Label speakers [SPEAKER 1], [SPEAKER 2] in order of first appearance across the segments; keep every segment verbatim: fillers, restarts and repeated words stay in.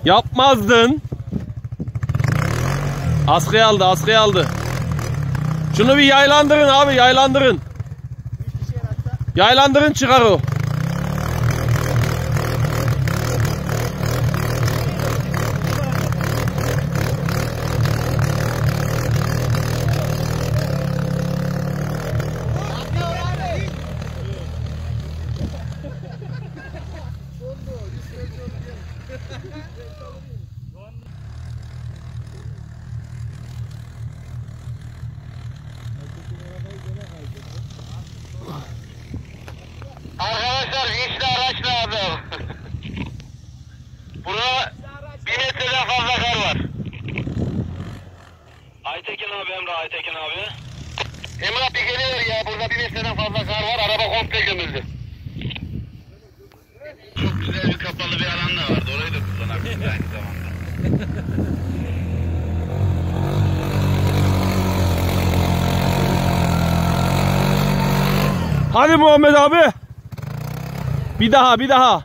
[SPEAKER 1] Yapmazdın. Askıya aldı, askıya aldı. Şunu bir yaylandırın abi, yaylandırın. Yaylandırın, çıkar o.
[SPEAKER 2] Arkadaşlar vinçli araç lazım. Burada bir metreden fazla kar var. Aytekin abi, Emre Aytekin abi. Emre bir geliyor ya, burada bir metreden fazla kar var, araba komple gömüldü. Çok güzel bir kapalı bir alan da vardı, orayı da kullanabiliriz aynı zamanda.
[SPEAKER 1] Hadi Muhammed abi. Bir daha, bir daha.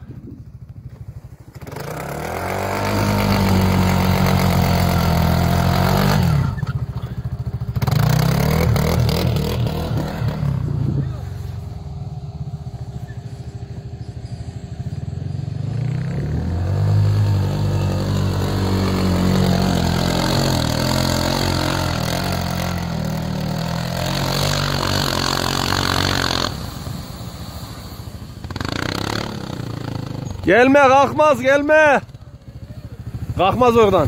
[SPEAKER 1] Gelme, kalkmaz, gelme. Kalkmaz oradan.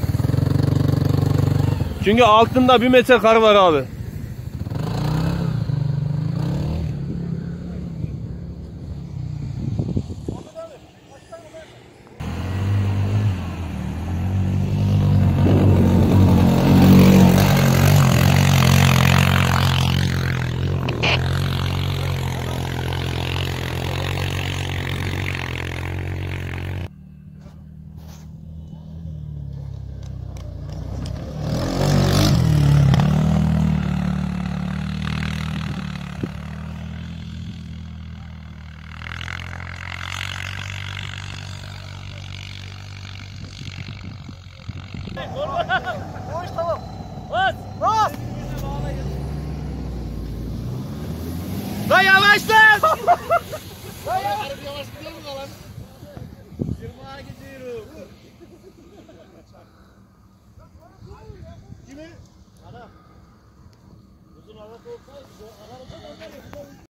[SPEAKER 1] Çünkü altında bir metre kar var abi.
[SPEAKER 3] Koş tamam. Bas. Bas. Lan yavaş lan. Lan yavaş. Yavaş gidiyor mu lan? Yirmiye gidiyorum. Kimi? Adam. Uzun araba olsaydı, araba olsaydı.